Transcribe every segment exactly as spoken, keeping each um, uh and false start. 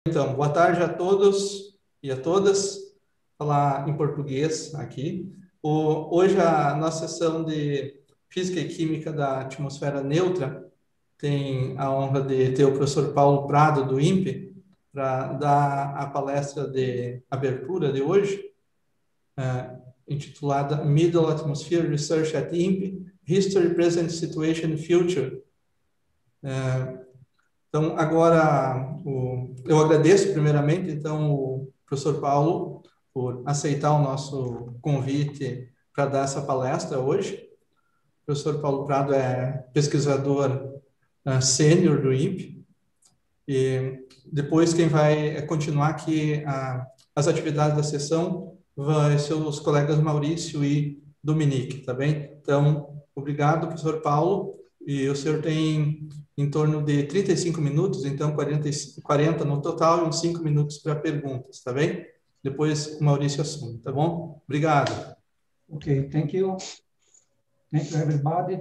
Então, boa tarde a todos e a todas. Vou falar em português aqui. O, hoje a nossa sessão de Física e Química da Atmosfera Neutra tem a honra de ter o professor Paulo Prado, do INPE, para dar a palestra de abertura de hoje, uh, intitulada Middle Atmosphere Research at INPE, History, Present Situation and Future. Uh, Então, agora, o, eu agradeço primeiramente, então, o professor Paulo por aceitar o nosso convite para dar essa palestra hoje. O professor Paulo Prado é pesquisador uh, sênior do INPE, e depois quem vai continuar aqui a, as atividades da sessão vai ser os colegas Maurício e Dominique, tá bem? Então, obrigado, professor Paulo, e o senhor tem em torno de trinta e cinco minutos, então quarenta, quarenta no total e uns cinco minutos para perguntas, tá bem? Depois o Maurício assume, tá bom? Obrigado. Okay, thank you. Thank you, everybody.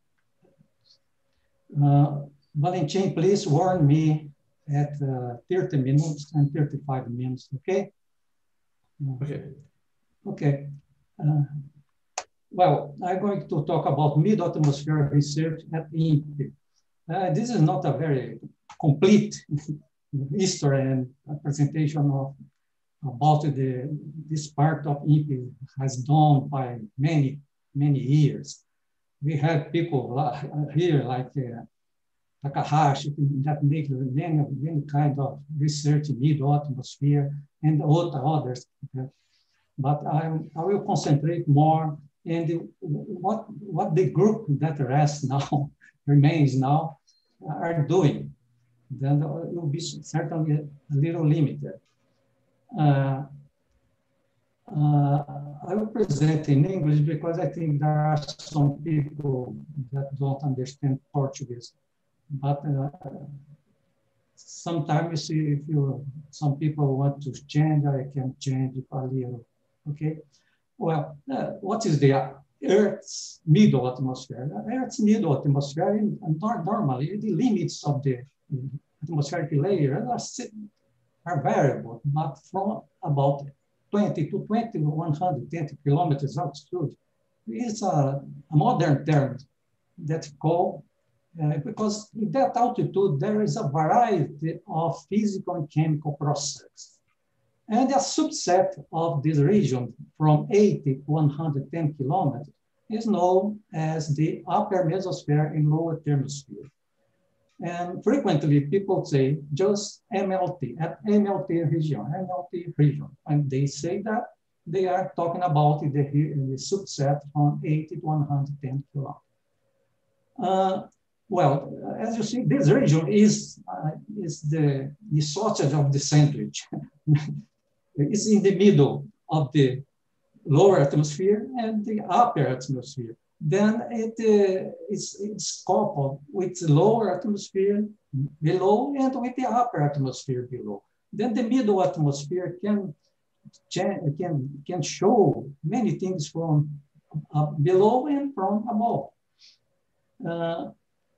Uh, Valentin, please warn me at uh, thirty minutes and thirty-five minutes, okay? Uh, okay. Okay. Uh, well, I'm going to talk about mid-atmospheric research at INPE. Uh, this is not a very complete history and presentation of about the, this part of INPE has done by many, many years. We have people here like uh, Takahashi that make many, many kind of research in mid-atmosphere and others. Okay? But I'm, I will concentrate more in what, what the group that rests now, remains now, are doing. Then it will be certainly a little limited. Uh, uh, I will present in English because I think there are some people that don't understand Portuguese. But uh, sometimes if you, some people want to change, I can change it a little, okay? Well, uh, what is the Earth's middle atmosphere? Earth's middle atmosphere, normally the limits of the atmospheric layer are, are variable, but from about twenty to twenty-one hundred twenty kilometers altitude is a, a modern term that's called, uh, because in that altitude, there is a variety of physical and chemical processes. And a subset of this region from eighty to one hundred ten kilometers is known as the upper mesosphere and lower thermosphere. And frequently people say just M L T, at M L T region, M L T region. And they say that they are talking about the, the subset from eighty to one hundred ten kilometers. Uh, well, as you see, this region is, uh, is the, the sausage of the sandwich. It's in the middle of the lower atmosphere and the upper atmosphere. Then it uh, is it's coupled with the lower atmosphere below and with the upper atmosphere below. Then the middle atmosphere can, can, can show many things from uh, below and from above. Uh,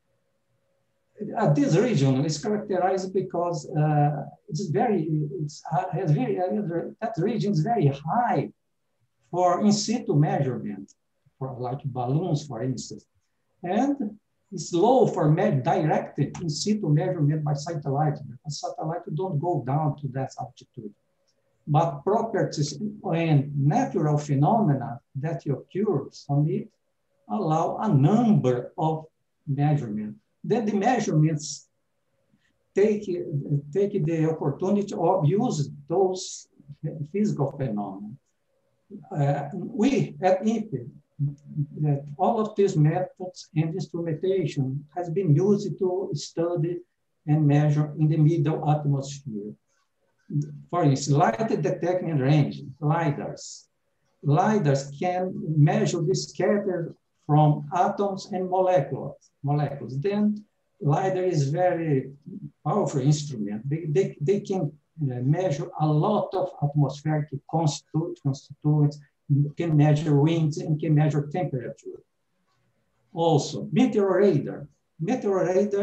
uh, this region is characterized because uh, it's very, it's, uh, has very, uh, that region is very high for in situ measurement, for like balloons, for instance, and it's low for direct in situ measurement by satellite. Because satellite don't go down to that altitude. But properties and natural phenomena that occurs on it allow a number of measurements. Then the measurements take, take the opportunity of use those physical phenomena. Uh, we at INPE, that all of these methods and instrumentation has been used to study and measure in the middle atmosphere. For instance, light detection and ranging, LIDARs. LIDARs can measure the scatter from atoms and molecules. molecules. Then LIDAR is very powerful instrument. They, they, they can measure a lot of atmospheric constituents, constituents, can measure winds and can measure temperature. Also, meteor radar. Meteor radar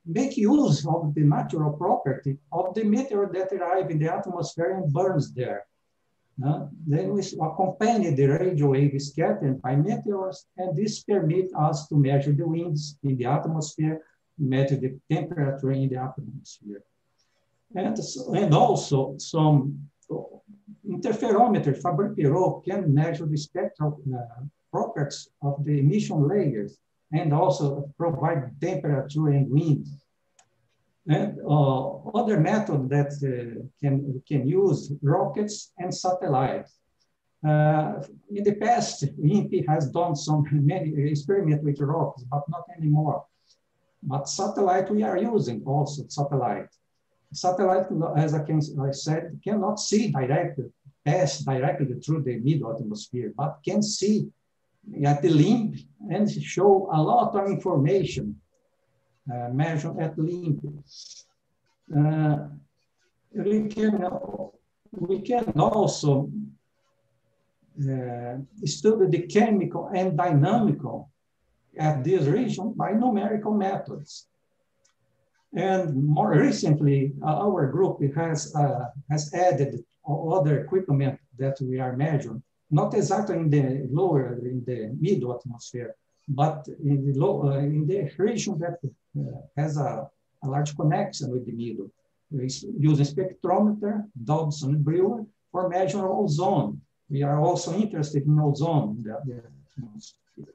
make use of the natural property of the meteor that arrives in the atmosphere and burns there. Uh, then we accompany the radio wave scattering by meteors, and this permits us to measure the winds in the atmosphere, measure the temperature in the atmosphere. And, and also some interferometer, Fabry-Perot, can measure the spectral uh, properties of the emission layers and also provide temperature and wind. And uh, other method that uh, can, can use rockets and satellites. Uh, in the past, I N P E has done some many experiments with rockets, but not anymore. But satellite, we are using also satellite. Satellite, as I, can, I said, cannot see directly, pass directly through the mid-atmosphere, but can see at the limb and show a lot of information uh, measured at limb. Uh, we, can, we can also uh, study the chemical and dynamical at this region by numerical methods. And more recently, our group has, uh, has added other equipment that we are measuring, not exactly in the lower, in the mid-atmosphere, but in the, low, uh, in the region that uh, has a, a large connection with the middle. We use a spectrometer, Dobson and Brewer, for measuring ozone. We are also interested in ozone in the, the atmosphere.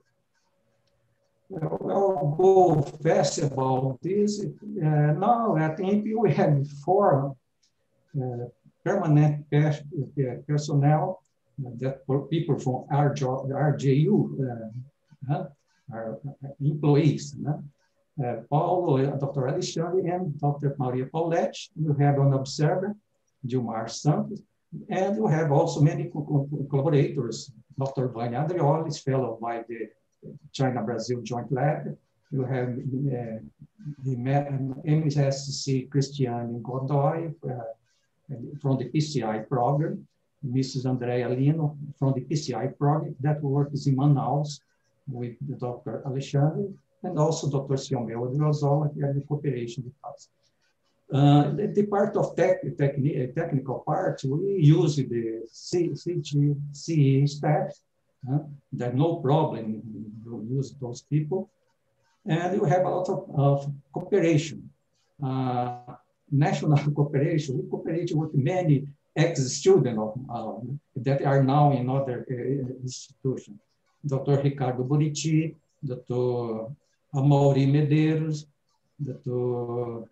I'll go fast about this. Uh, now at I N P E we have four uh, permanent pers personnel that for people from R J U uh, are employees. Uh, Paulo, Doctor Alexandre, and Doctor Maria Paulette. You have an observer, Gilmar Santos, and you have also many co co collaborators. Doctor Vânia Andreoli, fellow by the China-Brazil Joint Lab. You have uh, the M S C Cristiane Godoy uh, from the P C I program, Missus Andrea Lino from the P C I project that works in Manaus with the Doctor Alexandre, and also Doctor Ciomel Odriozola, here the cooperation with us. Uh, the, the part of tech, techni technical part, we use the C G C E staff. Uh, there's no problem, you use those people. And you have a lot of, of cooperation, uh, national cooperation. We cooperate with many ex-students uh, that are now in other uh, institutions. Doctor Ricardo Buriti, Doctor Amaury Medeiros, Doctor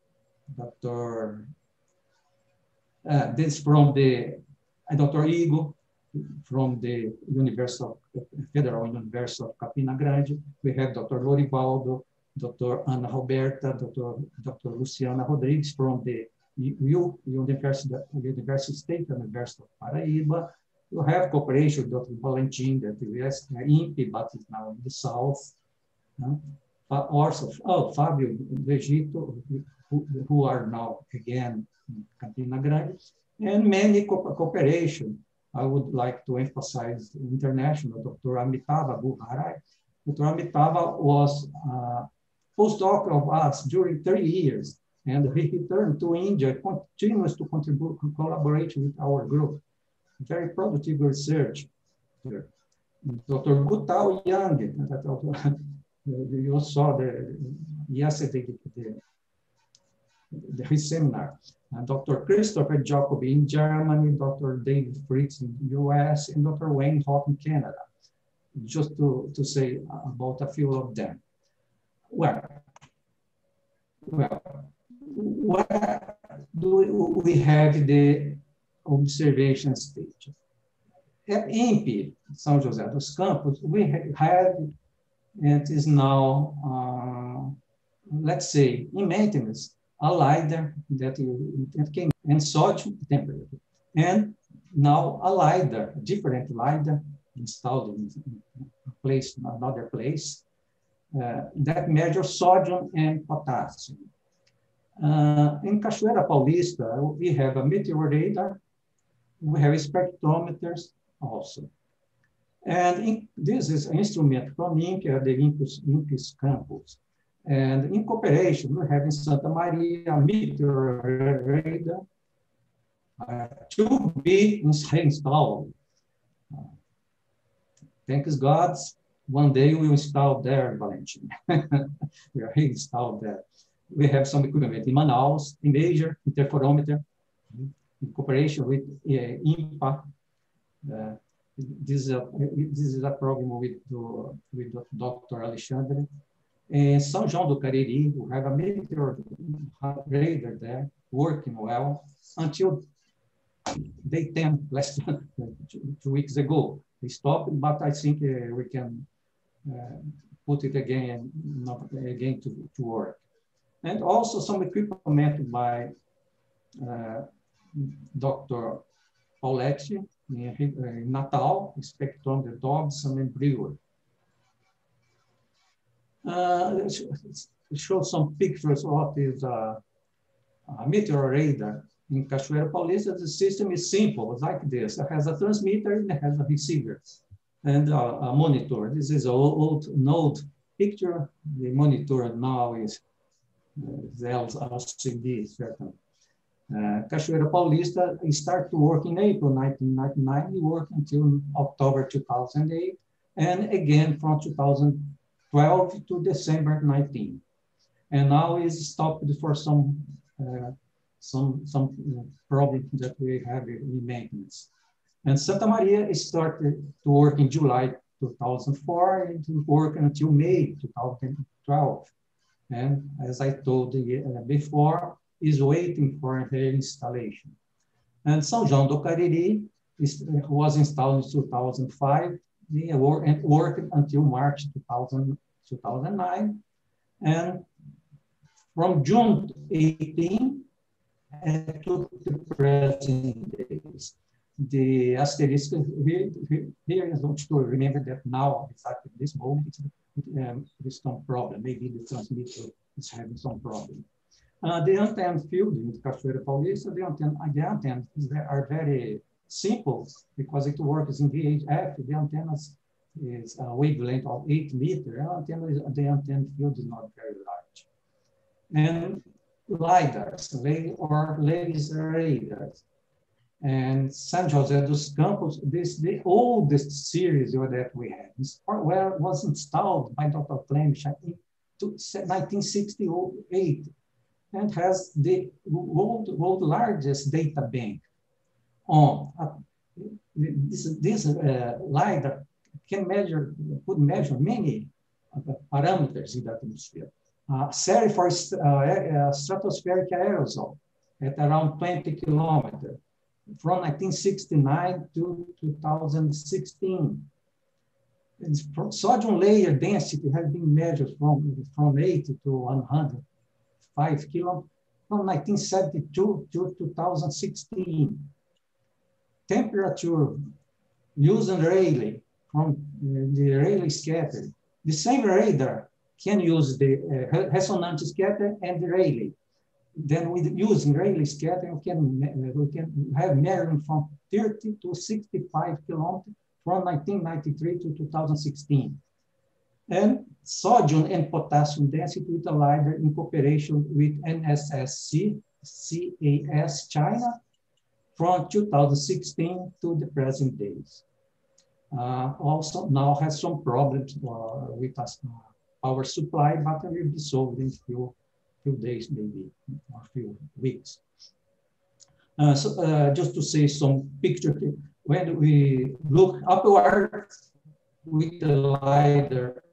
Doctor Uh, this from the uh, Doctor Igor, from the University of, Federal University of Campina Grande. We have Doctor Lorivaldo, Doctor Ana Roberta, Doctor Doctor Luciana Rodrigues from the U University, University State University of Paraíba. You have cooperation with Doctor Valentin, that is I N P E, but is now in the south. Uh, also, oh, Fábio Vegito, who, who are now again in Campina Grande, and many co cooperation. I would like to emphasize international, Doctor Amitava Buharai. Doctor Amitava was a postdoc of us during thirty years, and he returned to India, continues to contribute, to collaborate with our group. Very productive research. Doctor Gutao Yang, you saw the, yesterday the, the, his seminar. Uh, Doctor Christopher Jacobi in Germany, Doctor David Fritz in the U S, and Doctor Wayne Hoff in Canada, just to, to say about a few of them. Well, well what do we have the observation stage? At I N P E, São José dos Campos, we have, and is now, uh, let's say, in maintenance, a LiDAR that, that came, and sodium temperature. And now a LiDAR, a different LiDAR installed in a place, another place, uh, that measures sodium and potassium. Uh, in Cachoeira Paulista, we have a meteor radar, we have spectrometers also. And in, this is an instrument from I N P E, the Olympus, Olympus campus. And in cooperation, we have in Santa Maria a meteor radar uh, to be installed. Uh, thanks God, one day we will install there, Valentin. We are installed there. We have some equipment in Manaus, imager, interferometer, in cooperation with uh, INPA. Uh, this, is a, this is a program with, uh, with Doctor Alexandre. In São João do Cariri, we have a meteor radar there working well until day ten, last two, two weeks ago. We stopped, but I think uh, we can uh, put it again, not again to, to work. And also some equipment by uh, Doctor Pauletti in, in Natal, spectrometer Dobson and Brewer. Uh, show some pictures of this uh, uh, meteor radar in Cachoeira Paulista. The system is simple, it's like this. It has a transmitter and it has a receiver and uh, a monitor. This is an old, an old picture. The monitor now is uh, L C D, certainly. Uh, Cachoeira Paulista started to work in April nineteen ninety-nine. We worked until October two thousand eight, and again from two thousand twelve to December nineteen, and now is stopped for some uh, some some problems that we have in maintenance. And Santa Maria started to work in July two thousand four and to work until May two thousand twelve. And as I told you before, is waiting for her installation. And São João do Cariri is, was installed in two thousand five. And worked until March two thousand, two thousand nine. And from June eighteen to the present days. The asterisk here, here is to remember that now, exactly this moment, um, there's some problem. Maybe the transmitter is having some problem. Uh, the antenna field in Cachoeira Paulista, the antenna, the antennas are very simple because it works in V H F. The antennas is a wavelength of eight meters. The antenna, is, the antenna field is not very large. And LiDARs, or laser radars. And São José dos Campos, this the oldest series that we have, well, was installed by Doctor Flemish in nineteen sixty-eight and has the world, world largest data bank on. Uh, this this uh, LiDAR can measure, could measure many uh, parameters in the atmosphere. Uh, Seri for uh, uh, stratospheric aerosol at around twenty kilometers. From nineteen sixty-nine to two thousand sixteen. Sodium layer density has been measured from, from eighty to one hundred five kilometers from nineteen seventy-two to two thousand sixteen. Temperature using Rayleigh from the Rayleigh scatter. The same radar can use the uh, resonance scatter and the Rayleigh. Then with using Rayleigh scatter, we can, we can have measuring from thirty to sixty-five kilometers from nineteen ninety-three to two thousand sixteen. And sodium and potassium density with a LiDAR in cooperation with N S S C, C A S China from two thousand sixteen to the present days. Uh, also now has some problems uh, with us, uh, power supply, but it will be solved in a few few days, maybe, or a few weeks. Uh, so uh, just to say some picture, when we look upward with the LiDAR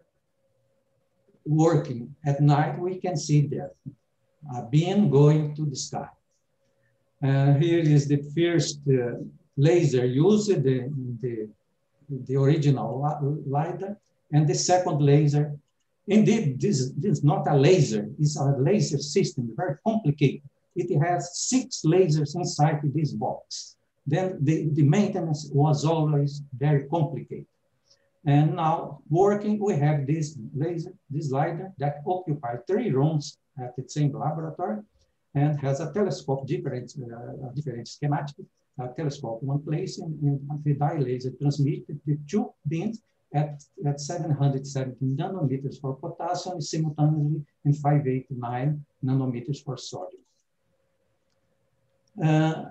working at night, we can see that a beam going to the sky. Uh, here is the first uh, laser used, the, the, the original LiDAR, and the second laser. Indeed, this, this is not a laser, it's a laser system, very complicated. It has six lasers inside this box. Then the, the maintenance was always very complicated. And now working, we have this laser, this LiDAR that occupies three rooms at the same laboratory and has a telescope, different, uh, different schematic, a telescope in one place, and, and the dye laser transmitted the two beams at, at seven hundred seventeen nanometers for potassium and simultaneously in five eighty-nine nanometers for sodium. Uh,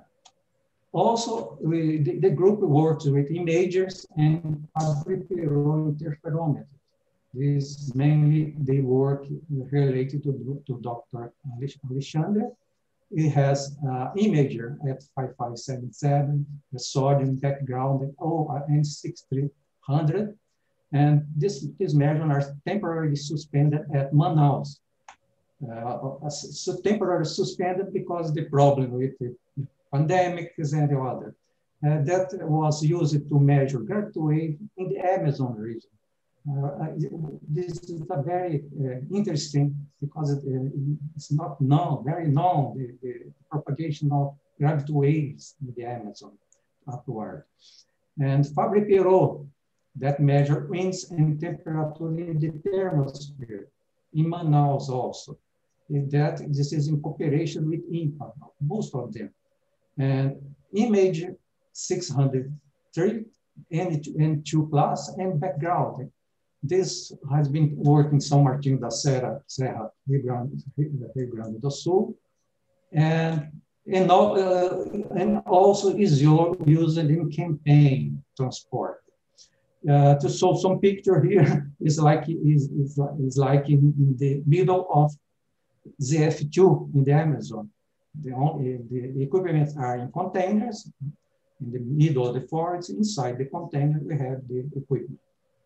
also, we, the, the group works with imagers and Fabry-Perot interferometers. This mainly they work related to, to Doctor Alexander. It has uh, imager at five five seven seven, the sodium background at oh, and sixty-three hundred. And this, these measurements are temporarily suspended at Manaus. Uh, so temporarily suspended because the problem with the pandemic and the other. Uh, that was used to measure gravity wave in the Amazon region. Uh, this is a very uh, interesting because it, uh, it's not known, very known, the, the propagation of gravity waves in the Amazon upward. And Fabry-Perot, that measure winds and temperature in the thermosphere, in Manaus also. And that this is in cooperation with INPA, most of them. And image six hundred three N two plus and background. This has been worked in São Martinho da Serra, Serra Rio Grande, Rio Grande do Sul, and, and, uh, and also is used in campaign transport. Uh, to show some picture here is like is, is, is like in, in the middle of Z F two in the Amazon. The, only, the equipment are in containers. In the middle of the forest, inside the container, we have the equipment.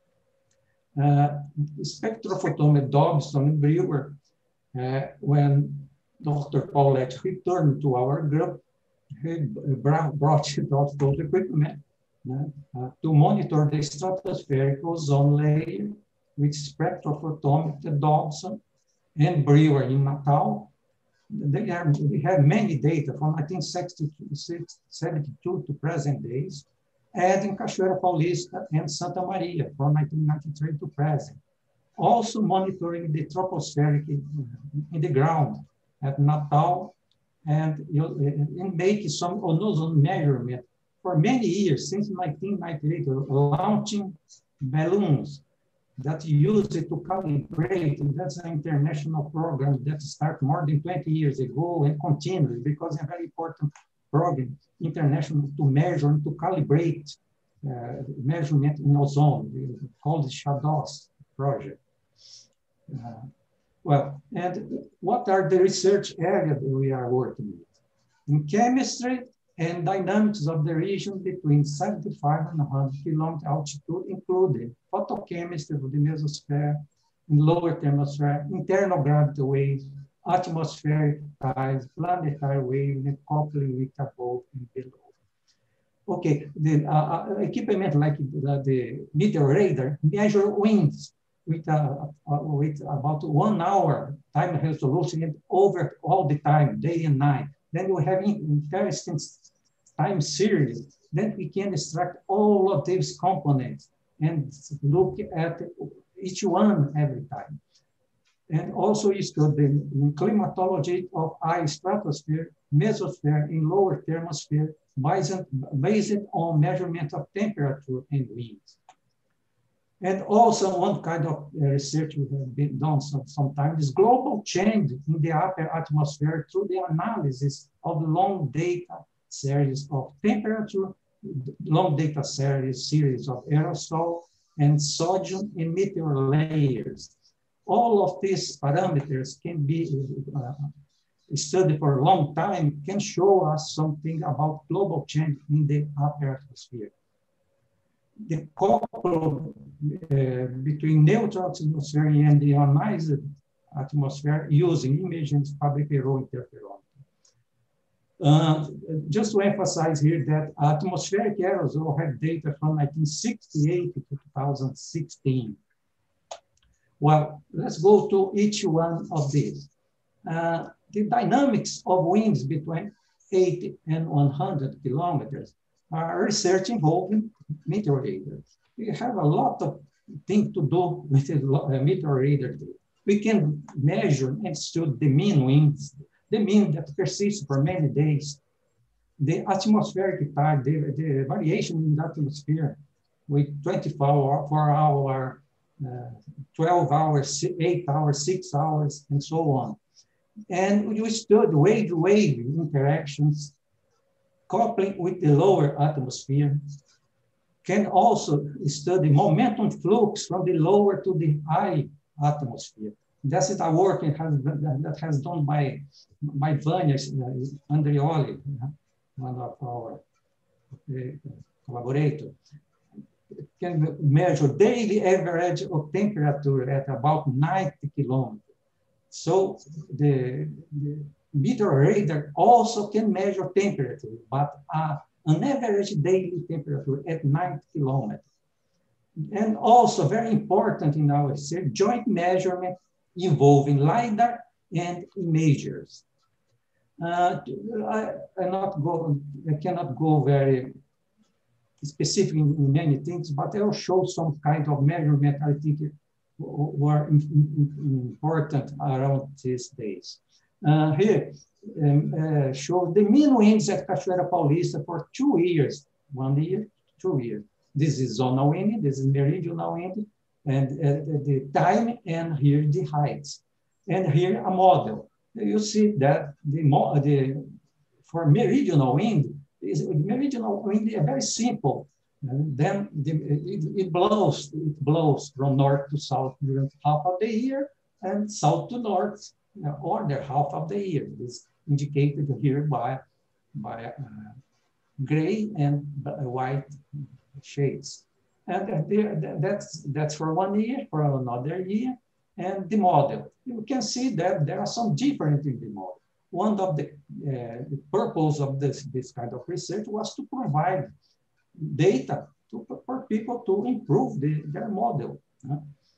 Uh, spectrophotometer Dobson and Brewer, uh, when Doctor Paulette returned to our group, he brought those equipment uh, uh, to monitor the stratospheric ozone layer with spectrophotometer Dobson and Brewer in Natal. They have, we have many data from nineteen seventy-two to present days, and in Cachoeira Paulista and Santa Maria from nineteen ninety-three to present. Also monitoring the tropospheric in, in the ground at Natal, and, and making some ozone measurement for many years, since nineteen ninety-eight, launching balloons that use it to calibrate, and that's an international program that started more than twenty years ago and continues because it's a very important program, international, to measure and to calibrate uh, measurement in ozone, called the SHADOS project. Uh, well, and what are the research areas that we are working with? In chemistry and dynamics of the region between seventy-five and one hundred kilometer altitude, including photochemistry of the mesosphere, in lower thermosphere, internal gravity waves, atmospheric tides, planetary waves, and coupling with above and below. Okay, the uh, equipment like the, the meteor radar measure winds with, uh, uh, with about one hour time resolution and over all the time, day and night. Then we have interesting time series. Then we can extract all of these components and look at each one every time. And also is the climatology of high stratosphere, mesosphere, in lower thermosphere, based, based on measurement of temperature and winds. And also one kind of research we have been done some, sometimes is global change in the upper atmosphere through the analysis of long data series of temperature, long data series, series of aerosol and sodium in meteor layers. All of these parameters can be uh, studied for a long time, can show us something about global change in the upper atmosphere. The couple uh, between neutral atmosphere and the ionized atmosphere using imaging Fabry-Perot interferometer. Uh, just to emphasize here that atmospheric aerosol have data from nineteen sixty-eight to two thousand sixteen. Well, let's go to each one of these. Uh, the dynamics of winds between eighty and one hundred kilometers are research involving meteor radar. We have a lot of things to do with the meteor radar. We can measure and study the mean winds, the mean that persists for many days, the atmospheric tide, the, the variation in the atmosphere, with twenty-four hour, uh, twelve hours, eight hours, six hours, and so on. And you study wave-wave interactions, coupling with the lower atmosphere. Can also study momentum flux from the lower to the high atmosphere. That's it, a work that has, that has done by, by Vania Andreoli, one of our uh, collaborators. It can measure daily average of temperature at about ninety kilometers. So the, the meteor radar also can measure temperature, but uh, an average daily temperature at ninety kilometers. And also very important in our research, joint measurement involving LiDAR and imagers. Uh, I, I, not go, I cannot go very specific in many things, but I will show some kind of measurement I think were important around these days. Uh, here, um, uh, show the mean winds at Cachoeira Paulista for two years, one year, two years. This is zonal wind, this is meridional wind, and uh, the time, and here the heights. And here a model. You see that the, the for meridional wind, is meridional wind is very simple. And then the, it, it blows, it blows from north to south during half of the year, and south to north or the half of the year. This indicated here by, by uh, gray and white shades. And there, that's, that's for one year, for another year, and the model. You can see that there are some difference in the model. One of the, uh, the purpose of this, this kind of research was to provide data to, for people to improve the, their model. Uh,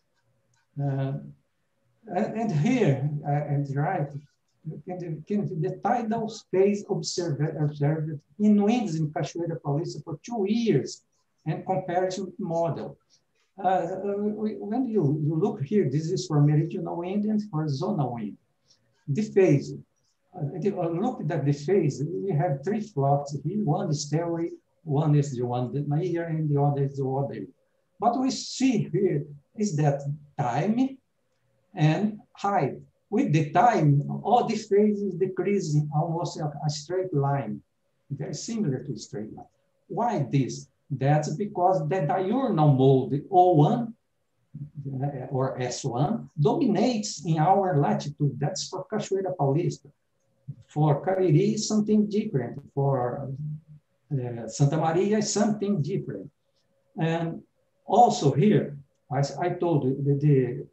and, and here, uh, and right, can, can, the tidal space observed, observed in winds in Cachoeira Paulista for two years and comparison model. Uh, when you, you look here, this is for meridional wind and for zonal wind. The phase, uh, look at the phase, we have three plots here. One is theory, one is the one here, and the other is the other. What we see here is that time and height. With the time, all the phases decrease in almost a, a straight line, very similar to a straight line. Why this? That's because the diurnal mode O one or S one dominates in our latitude. That's for Cachoeira Paulista. For Cariri, something different. For uh, Santa Maria, something different. And also here, as I told you, the, the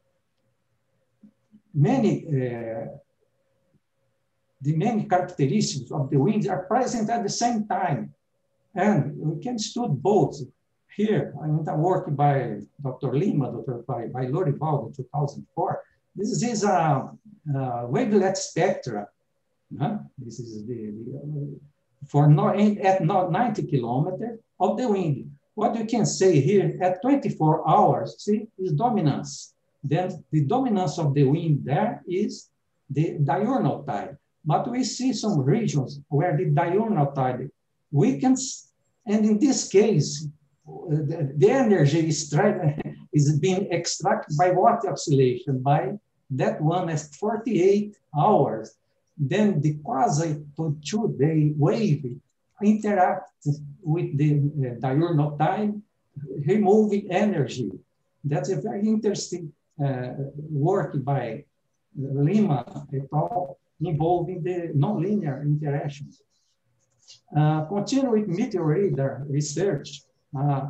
many uh, the many characteristics of the winds are present at the same time. And we can study both. Here, in a work by Doctor Lima, Doctor by, by Lorival in two thousand four. This is a, a wavelet spectra. Huh? This is the, the for no, at ninety kilometers of the wind. What you can say here at twenty-four hours, see, is dominance. Then the dominance of the wind there is the diurnal tide. But we see some regions where the diurnal tide weakens, and in this case, the, the energy is, is being extracted by water oscillation, by that one as forty-eight hours. Then the quasi to two-day wave interacts with the uh, diurnal time, removing energy. That's a very interesting uh, work by Lima et al. Involving the nonlinear interactions. Uh, continue with meteor radar research. Uh,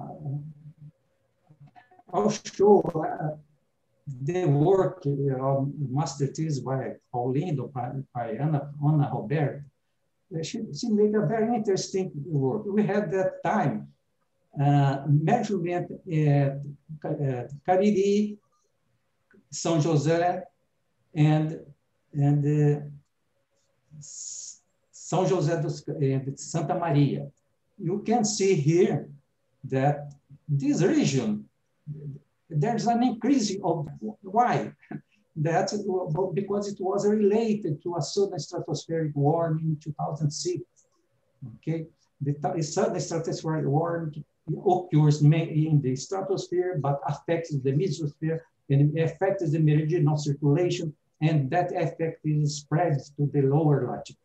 I'll show uh, the work of master thesis by Paulindo, by, by Ana, Ana Roberto. She, she made a very interesting work. We had that time uh, measurement at uh, Cariri, São José, and and uh, São José dos, uh, Santa Maria. You can see here that this region, there's an increase of, why? That's because it was related to a sudden stratospheric warming in two thousand six. Okay, the sudden stratospheric warming occurs in the stratosphere, but affects the mesosphere and affects the meridional circulation, and that effect is spread to the lower latitude.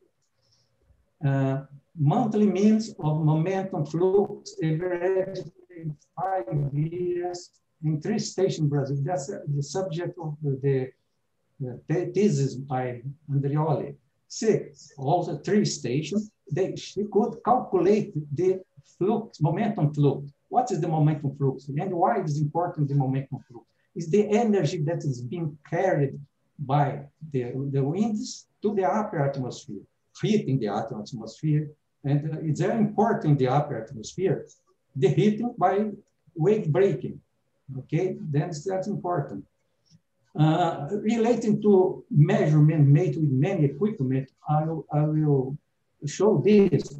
Uh, monthly means of momentum flux averaged in five years in three stations in Brazil. That's uh, the subject of the, the, the thesis by Andreoli. Six, also three stations. They she could calculate the flux, momentum flux. What is the momentum flux? And why is important the momentum flux? It's the energy that is being carried by the, the winds to the upper atmosphere, heating the upper atmosphere. And uh, it's very important in the upper atmosphere, the heating by wave breaking. Okay, then that's important. Uh, relating to measurement made with many equipment, I will, I will show this.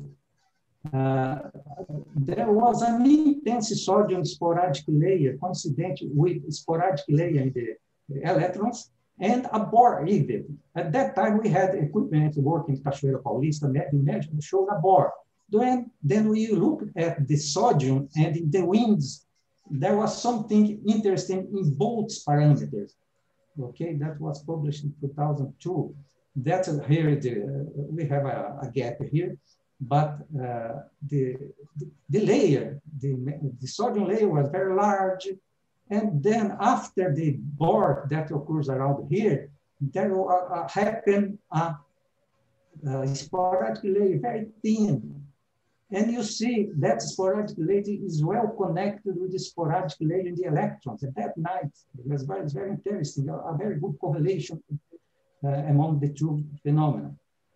Uh, there was an intense sodium sporadic layer coincident with sporadic layer in the electrons and a Bohr event. At that time, we had equipment working in Cachoeira Paulista, imagine, showed a Bohr. Then, then we looked at the sodium and in the winds, there was something interesting in both parameters. Okay, that was published in two thousand two. That's uh, here, the, uh, we have a, a gap here, but uh, the, the, the layer, the, the sodium layer was very large. And then after the Bohr that occurs around here, there uh, happened a, a sporadic layer, very thin. And you see that sporadic layer is well connected with the sporadic layer in the electrons. And that night, it was very, very interesting, a, a very good correlation uh, among the two phenomena.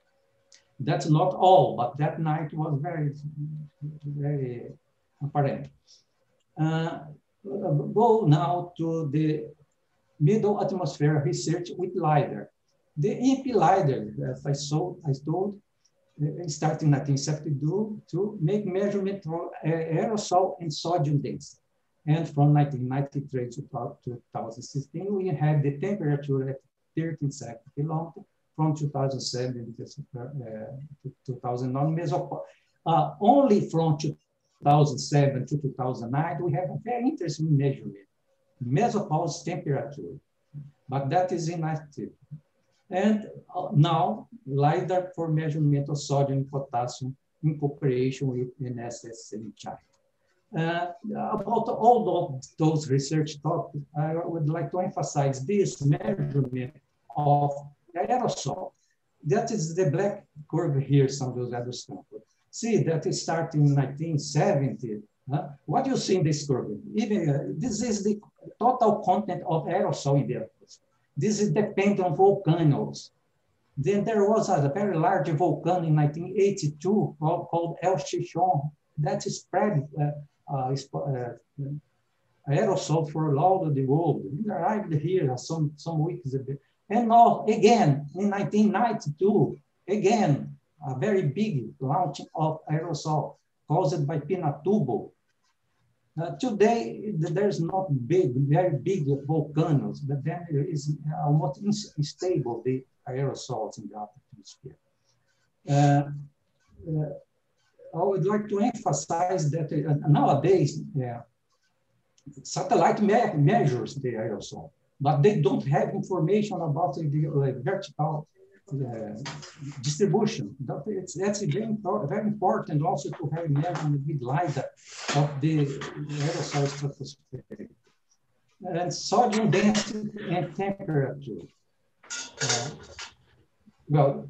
That's not all, but that night was very, very apparent. Uh, go now to the middle atmosphere research with LIDAR. The I N P LIDAR, as I saw, I told, uh, starting in nineteen seventy-two to make measurement for uh, aerosol and sodium density. And from nineteen ninety-three to two thousand sixteen, we had the temperature at thirteen second kilometer. From two thousand seven uh, to two thousand nine, mesopause. Uh, only from two thousand seven to two thousand nine, we have a very interesting measurement, mesopause temperature, but that is inactive. And uh, now, LIDAR for measurement of sodium and potassium in cooperation with N S S in China. Uh, about all of those research topics, I would like to emphasize this measurement of aerosol. That is the black curve here, São José dos Campos. See, that is starting in nineteen seventy. Huh? What you see in this curve? Even uh, this is the total content of aerosol in the atmosphere. This is dependent on volcanoes. Then there was a very large volcano in nineteen eighty-two called, called El Chichón that spread uh, uh, uh, aerosol for all of the world. It arrived here some, some weeks ago. And now, again, in nineteen ninety-two, again, a very big launching of aerosol caused by Pinatubo. Uh, today, there's not big, very big volcanoes, but then there is almost unstable, the aerosols in the atmosphere. Uh, uh, I would like to emphasize that uh, nowadays, uh, satellite me measures the aerosol, but they don't have information about the uh, vertical uh, distribution. That it's, that's very, very important also to have measurement with LIDAR of the aerosol stratosphere. And sodium density and temperature. Uh, well,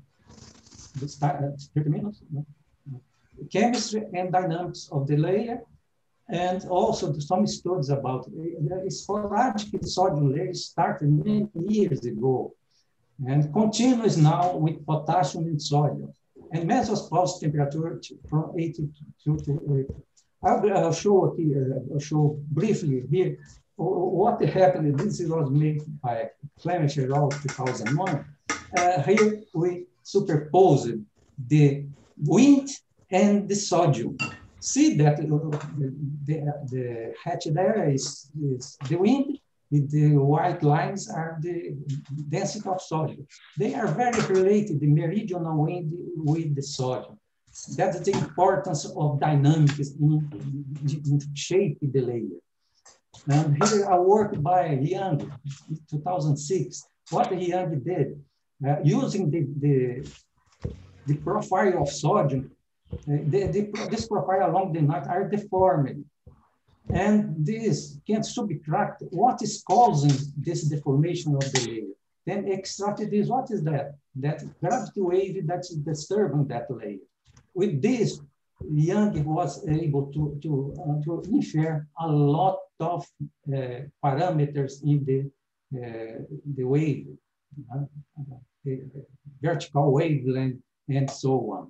thirty minutes. Chemistry and dynamics of the layer. And also some studies about the sporadic sodium layer started many years ago and continues now with potassium and sodium. And mesopause temperature from eighty-two to eighty. I'll show here, I'll show briefly here what happened. This was made by Clement Gerald two thousand one. Uh, here we superposed the wind and the sodium. See that the, the, the hatched area is, is the wind, the white lines are the density of sodium. They are very related, the meridional wind with the sodium. That's the importance of dynamics in, in shaping the layer. And here a work by Young in two thousand six. What Young did, uh, using the, the, the profile of sodium, uh, the, the, this profile along the night are deformed. And this can subtract what is causing this deformation of the layer. Then extract this, what is that? That gravity wave that's disturbing that layer. With this, Young was able to, to, uh, to infer a lot of uh, parameters in the, uh, the wave, uh, the vertical wavelength, and so on.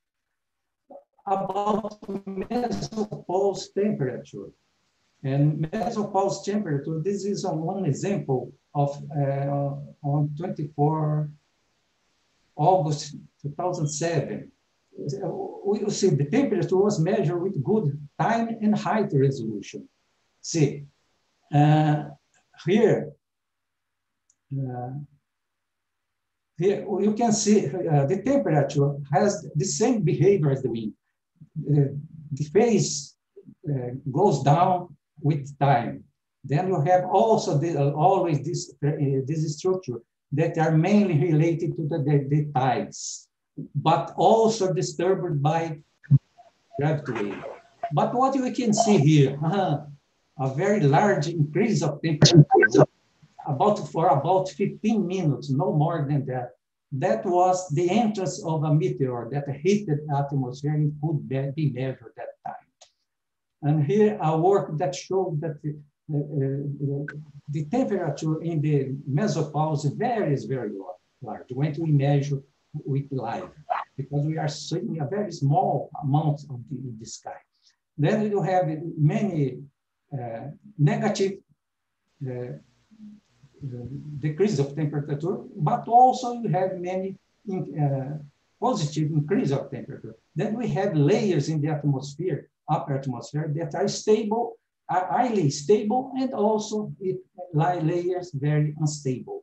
About mesopause temperature. And mesopause temperature, this is one example of uh, on twenty-fourth August two thousand seven. We see the temperature was measured with good time and height resolution. See, uh, here, uh, here you can see uh, the temperature has the same behavior as the wind. Uh, the phase uh, goes down with time. Then you have also the, uh, always this, uh, this structure that are mainly related to the, the, the tides, but also disturbed by gravity wave. But what we can see here, uh, a very large increase of temperature, about for about fifteen minutes, no more than that. That was the entrance of a meteor that hit the atmosphere and could be measured at that time. And here a work that showed that the, uh, the temperature in the mesopause varies very large when we measure with light, because we are seeing a very small amount of the, the sky. Then you have many uh, negative uh, decrease of temperature, but also you have many uh, positive increase of temperature. Then we have layers in the atmosphere, upper atmosphere, that are stable, are highly stable, and also it lie layers very unstable.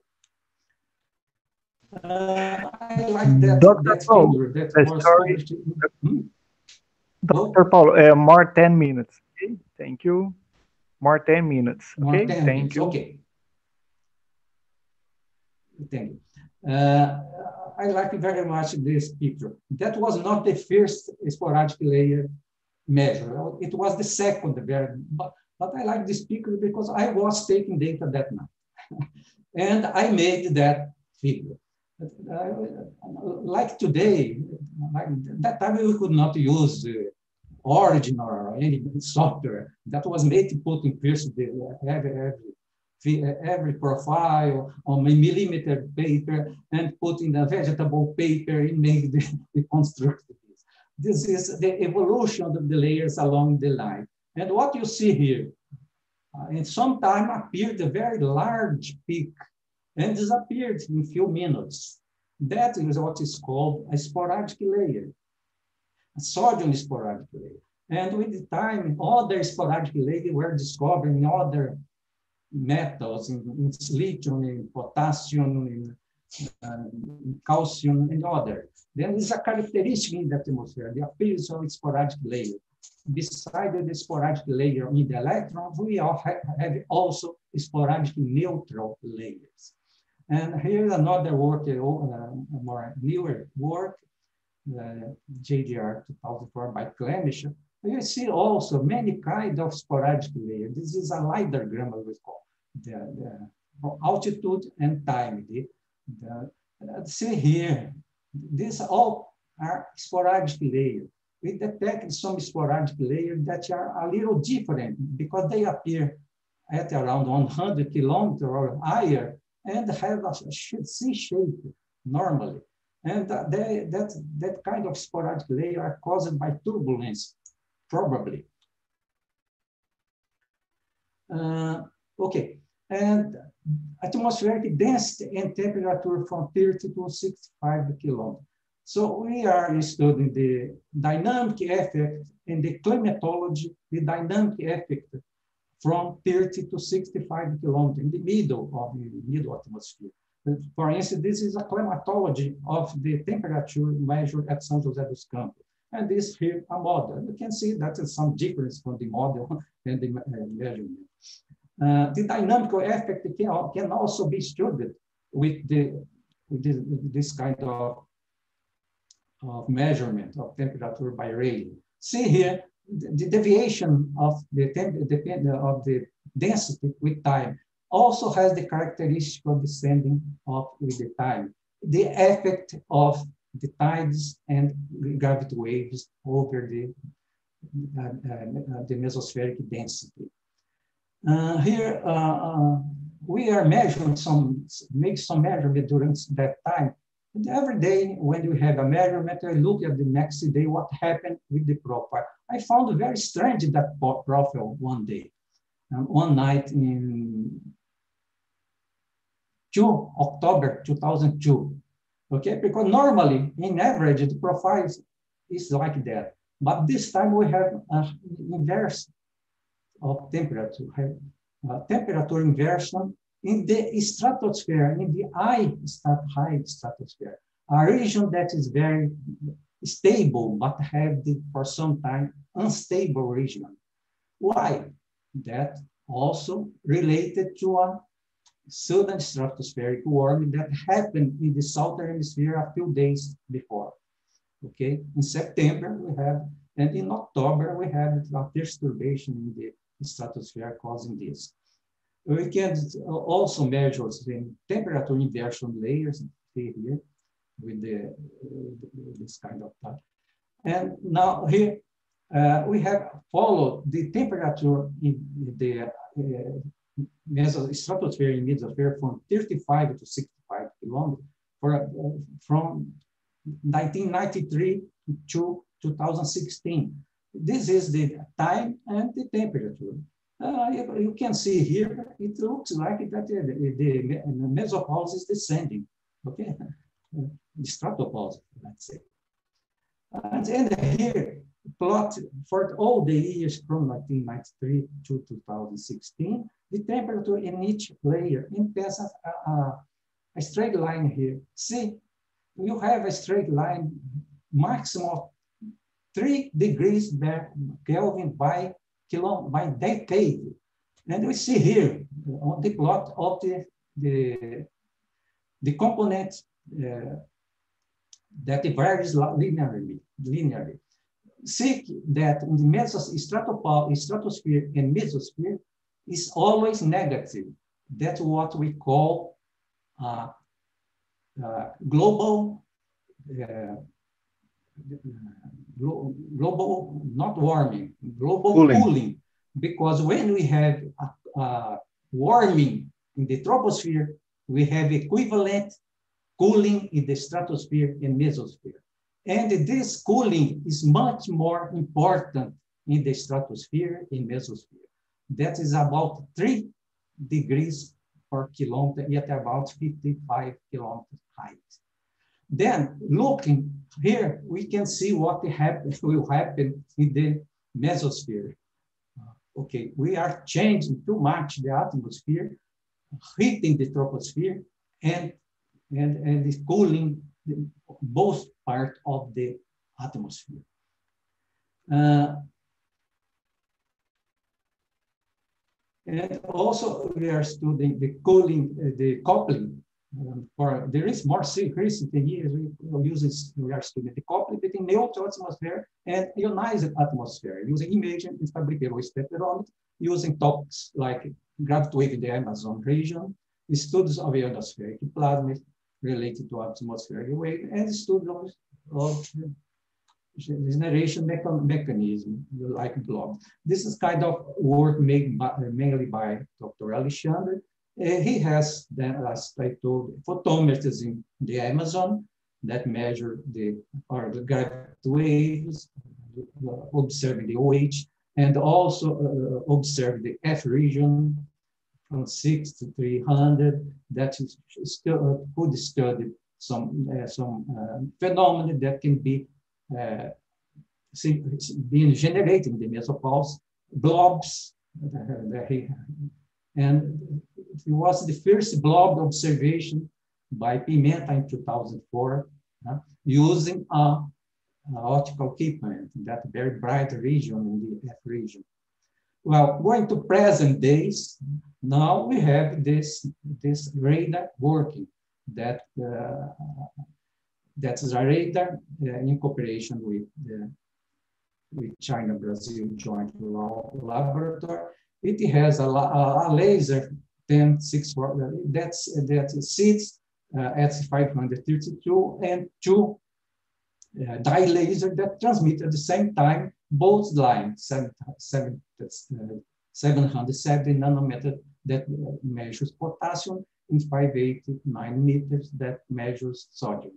Uh, I like that, that figure that uh, was sorry. published. Hmm? Doctor Oh. Paulo, uh, more ten minutes. Okay, thank you. More ten minutes. More Okay, ten thank minutes. you. Okay. Thank you. Uh, I like very much this picture. That was not the first sporadic layer measure. It was the second, but, but I like this picture because I was taking data that night. And I made that figure. Uh, like today, like that time we could not use uh, Origin or any software that was made to put in person every, every, every profile on a millimeter paper and put in a vegetable paper and make the, the construct this. This is the evolution of the layers along the line. And what you see here, uh, in some time appeared a very large peak and disappeared in a few minutes. That is what is called a sporadic layer, a sodium sporadic layer. And with the time, other sporadic layers were discovered in other metals, in, in lithium, in potassium, in, uh, in calcium, and others. There is a characteristic in the atmosphere, the appearance of a sporadic layer. Beside the sporadic layer in the electrons, we have also sporadic neutral layers. And here's another work, a more newer work, uh, J D R two thousand four by Clemish. You see also many kinds of sporadic layers. This is a light diagram, we call the, the altitude and time. The, the, see here, these all are sporadic layers. We detect some sporadic layers that are a little different because they appear at around one hundred kilometers or higher and have a C shape normally. And they, that, that kind of sporadic layer are caused by turbulence, probably. Uh, okay, and atmospheric density and temperature from thirty to sixty-five kilometers. So we are studying the dynamic effect and the climatology, the dynamic effect from thirty to sixty-five kilometers in the middle of the middle atmosphere. For instance, this is a climatology of the temperature measured at São José dos Campos. And this here a model. You can see that is some difference from the model and the uh, measurement. Uh, the dynamical effect can, can also be studied with, the, with, this, with this kind of, of measurement of temperature by Rayleigh. See here, the, the deviation of the, temp, the, of the density with time also has the characteristic of descending off with the time. The effect of the tides and gravity waves over the, uh, uh, the mesospheric density. Uh, here, uh, uh, we are measuring some, make some measurement during that time. And every day when we have a measurement, I look at the next day what happened with the profile. I found very strange that profile one day. Um, one night in October two thousand two. Okay, because normally in average the profile is like that, but this time we have an inverse of temperature, have uh, temperature inversion in the stratosphere, in the high, stat, high stratosphere, a region that is very stable but have the, for some time unstable region. Why? That also related to a sudden stratospheric warming that happened in the southern hemisphere a few days before. Okay, in September we have, and in October we have a perturbation in the stratosphere causing this. We can also measure the temperature inversion layers here with the, uh, this kind of that. And now here uh, we have followed the temperature in the uh, meso stratosphere in mesosphere from thirty-five to sixty-five kilometers for, uh, from nineteen ninety-three to two thousand sixteen. This is the time and the temperature. Uh, you, you can see here, it looks like that the, the, the mesopause is descending, okay? The stratopause, let's say. And then here, plot for all the years from nineteen ninety-three to two thousand sixteen, the temperature in each layer in terms of a, a, a straight line here. See, you have a straight line maximum of three degrees Kelvin by kilo by decade. And we see here on the plot of the, the, the components uh, that varies linearly. linearly. See that in the mesos stratosphere and mesosphere is always negative. That's what we call uh, uh, global uh, global, not warming, global cooling. cooling. Because when we have a, a warming in the troposphere, we have equivalent cooling in the stratosphere and mesosphere. And this cooling is much more important in the stratosphere and mesosphere. That is about three degrees per kilometer, yet about fifty-five kilometers height. Then looking here, we can see what happen, will happen in the mesosphere. Okay, we are changing too much the atmosphere, heating the troposphere, and, and, and is cooling the, both parts of the atmosphere. Uh, and also we are studying the cooling, uh, the coupling. Um, for there is more recent years we use we are studying the coupling between neutral atmosphere and ionized atmosphere using imaging instability spectrometry, using topics like gravity wave in the Amazon region, studies of ionospheric plasma related to atmospheric wave, and studies of, of generation mecha mechanism like blob. This is kind of work made by, mainly by Doctor Alexandre. Uh, he has, then, as I told, photometers in the Amazon that measure the, or the gravity waves, uh, observing the O H, and also uh, observe the F region from six to three hundred. That is still uh, could study some uh, some uh, phenomena that can be uh, see, being generated in the mesopause, blobs, uh, the, and it was the first blob observation by Pimenta in two thousand four, uh, using a, optical equipment, that very bright region in the F region. Well, going to present days, now we have this, this radar working. That uh, that's a radar uh, in cooperation with the with China Brazil Joint Laboratory. It has a, a laser ten six four that's that sits uh, at five hundred thirty-two and two uh, dye laser that transmit at the same time both lines seven, seven, that's, uh, seven hundred seventy nanometer that measures potassium in five eighty-nine meters that measures sodium.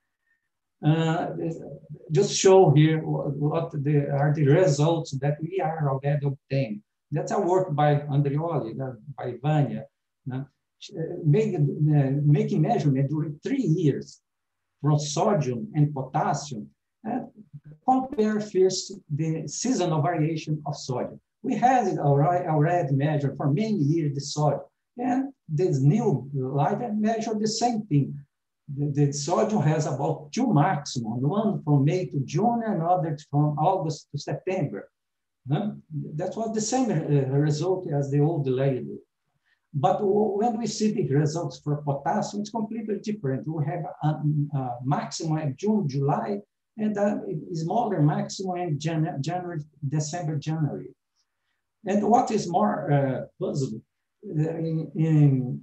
Uh, just show here what, what the, are the results that we are already obtained. That's a work by Andreoli, by Vania, uh, make, uh, making measurement during three years from sodium and potassium, and compare first the seasonal variation of sodium. We had it already, already measured for many years the sodium, and this new LiDAR measure the same thing. The, the sodium has about two maximum, one from May to June and other from August to September. Huh? That was the same uh, result as the old LiDAR. But when we see the results for potassium, it's completely different. We have a, a maximum in June, July, and a smaller maximum in Jan January, December, January. And what is more uh, puzzling, uh, in, in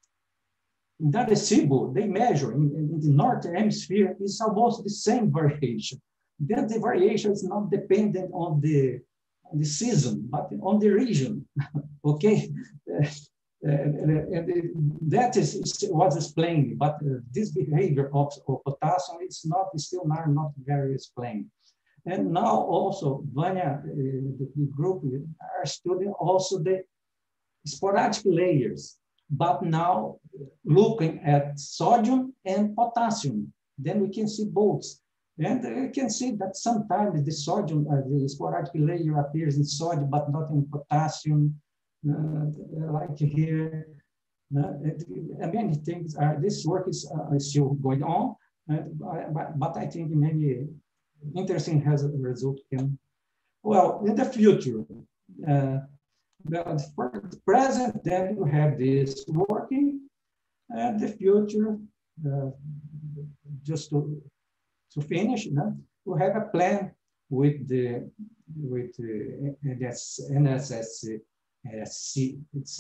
In Arecibo, they measure in, in the northern hemisphere is almost the same variation. Then the variation is not dependent on the, on the season, but on the region. Okay, uh, uh, and that is, is was explained, but uh, this behavior of, of potassium is not is still not, not very explained. And now also Vania, uh, the, the group are studying also the sporadic layers, but now looking at sodium and potassium, then we can see both. And we can see that sometimes the sodium, uh, the sporadic layer appears in sodium, but not in potassium, uh, like here. Uh, and many things are, this work is uh, still going on, uh, but, but I think many interesting has a result can, well, in the future, uh, but for the present, then you have this working, and the future, uh, just to, to finish, you know, we have a plan with the with the N S S C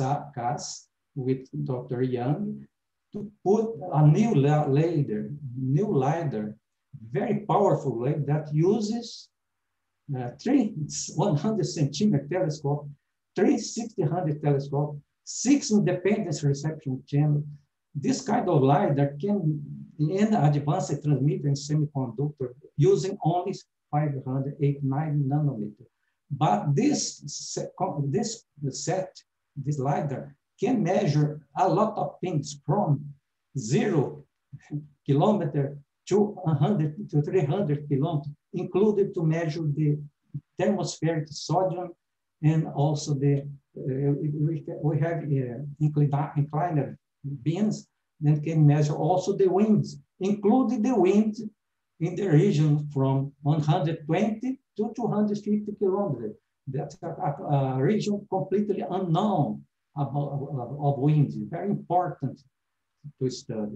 CAS with Doctor Young to put a new LiDAR, new LiDAR, very powerful LiDAR that uses uh, three one hundred centimeter telescope, three sixty hundred telescope, six independent reception channels. This kind of LiDAR can in advanced transmitter and semiconductor using only five hundred eighty-nine nanometer. But this set, this set, this LiDAR can measure a lot of things from zero kilometer to one hundred to three hundred kilometers, included to measure the thermospheric sodium and also the, uh, we, we have uh, inclined, inclined beams that can measure also the winds, including the wind in the region from one hundred twenty to two hundred fifty kilometers. That's a, a, a region completely unknown about, of, of wind, very important to study.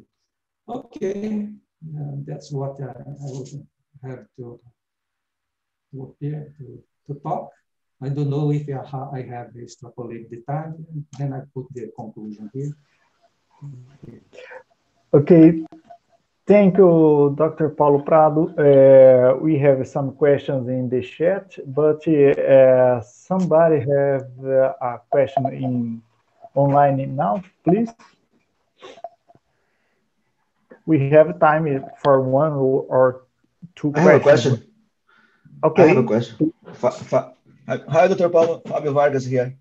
Okay, uh, that's what I, I would have to, to appear to, to talk. I don't know if I have extrapolated the time, then I put the conclusion here. Okay, thank you, Doctor Paulo Prado. Uh, we have some questions in the chat, but uh, somebody have uh, a question in online now, please. We have time for one or two I questions. have a question. Okay. I have a question. Fa fa Hi, Doctor Paulo. Fabio Vargas here.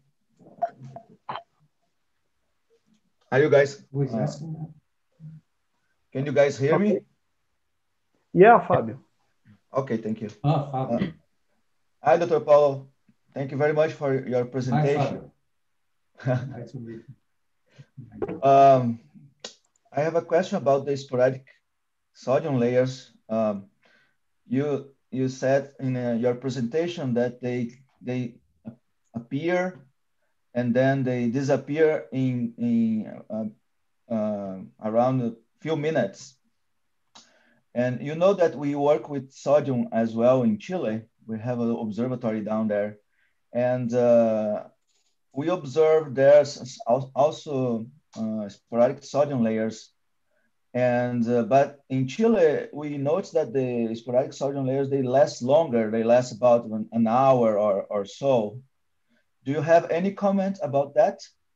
Are you guys? Uh, can you guys hear okay. me? Yeah, Fabio. Okay, thank you. Oh, Fabio. Uh, hi, Doctor Paulo. Thank you very much for your presentation. Hi, nice to meet you. um, I have a question about the sporadic sodium layers. Um, you you said in uh, your presentation that they they appear and then they disappear in in uh, uh, around a few minutes. And you know that we work with sodium as well in Chile. We have an observatory down there, and uh, we observe there's also uh, sporadic sodium layers. And uh, but in Chile, we noticed that the sporadic sodium layers, they last longer. They last about an, an hour or, or so. Do you have any comment about that?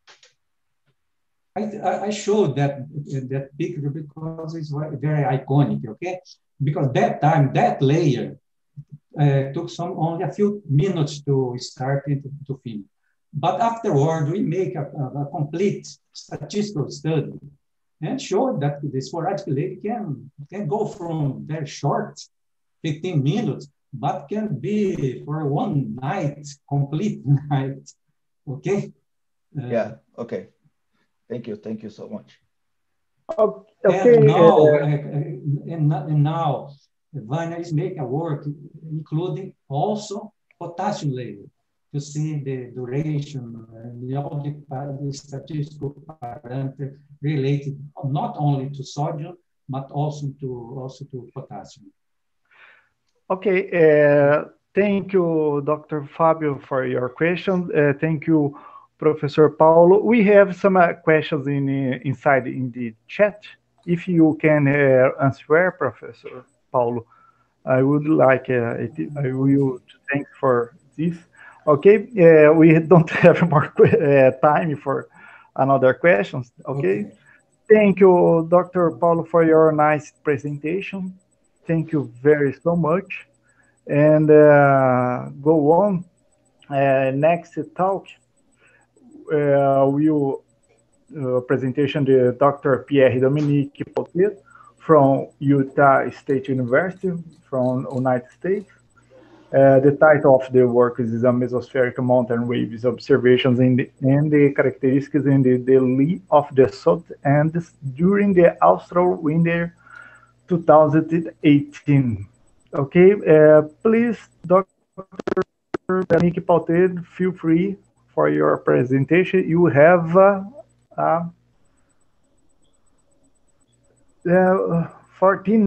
I, I showed that that picture because it's very iconic, okay? Because that time, that layer uh, took some only a few minutes to start and to, to finish. But afterward, we make a, a, a complete statistical study and showed that the sporadic layer can, can go from very short, fifteen minutes, but can be for one night, complete night, okay? Uh, yeah, okay. Thank you, thank you so much. Okay. And now, uh, and, and now, Vania is making a work including also potassium layer to see the duration and all the, the statistical parameters related not only to sodium but also to also to potassium. Okay. Uh, thank you, Doctor Fabio, for your question. Uh, thank you, Professor Paulo. We have some uh, questions in uh, inside in the chat. If you can uh, answer, Professor Paulo, I would like uh, it, I will thank for this. Okay, uh, we don't have more uh, time for another questions. Okay? okay. Thank you, Doctor Paulo, for your nice presentation. Thank you very so much. And uh, go on. Uh, next talk. Uh, will uh, presentation the Doctor Pierre Dominique Potier from Utah State University from United States. Uh, the title of the work is a Mesospheric Mountain Waves Observations in the, and the Characteristics in the, the lee of the South Andes during the Austral Winter two thousand eighteen. Okay, uh, please, Doctor Dominique Potier, feel free for your presentation. You have uh, uh, uh, fourteen